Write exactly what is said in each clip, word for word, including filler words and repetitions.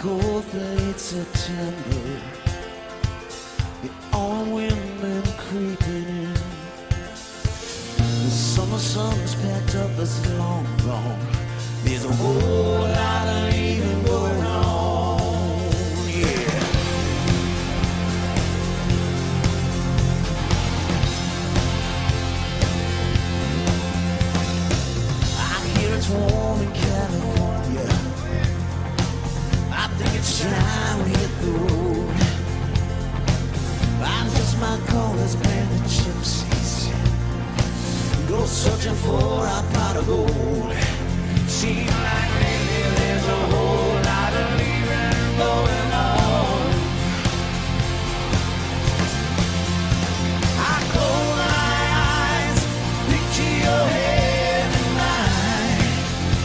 cold late September, the autumn wind been creeping in. The summer sun's packed up, it's long gone. There's a whole lot of leaving going on, yeah. I hear it's warm in California. I think it's time we hit the road. I just might call us bandit gypsies, go searching for our pot of gold. Seems like lately there's a whole lot of leaving going on. I close my eyes, picture your head in mine.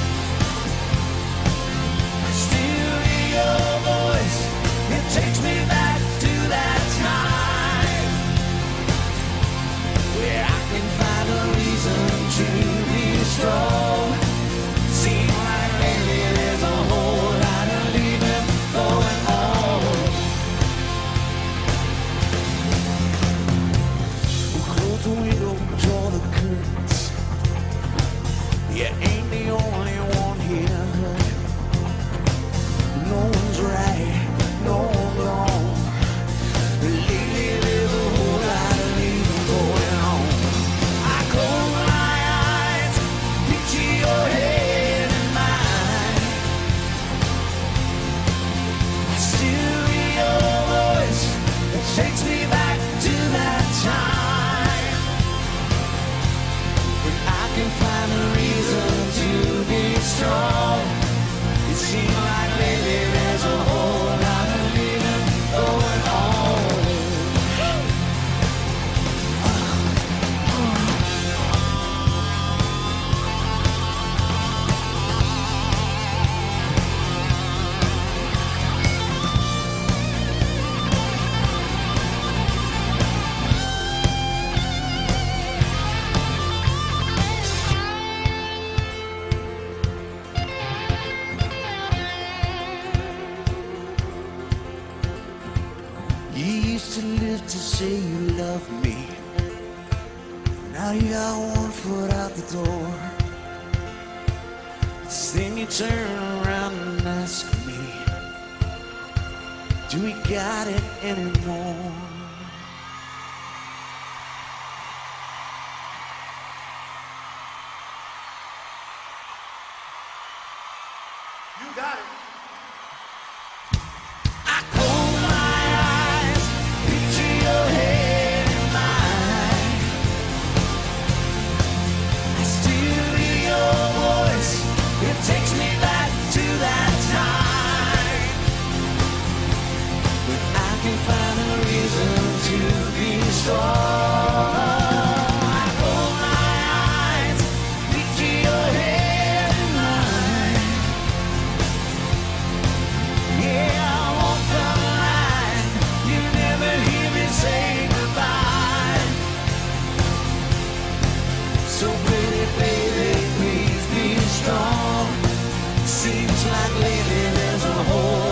I still hear your voice, it takes me back to that time where I can find a reason to be strong. Seems like lately there's a whole lot of leaving going on. We'll close the window, draw the curtains. You ain't the only one here. No one's right, no one's wrong. Lately there's a whole lot of leaving going on. I close my eyes, picture your head in mine. I still hear your voice, it takes me back to that time when I can find a reason to be strong. It seems like lately there's a whole lot of leaving going on. You used to live to say you loved me. Now you got one foot out the door. Then you turn around and ask me, do we got it anymore? You got it. I close my eyes, picture your head in mine. I still hear your voice, it takes me back to that time when I can find a reason to be strong. I close my eyes, picture your head in mine. Yeah, I walk the line, you never hear me say goodbye. So pretty baby, please be strong. Seems like lately there's a whole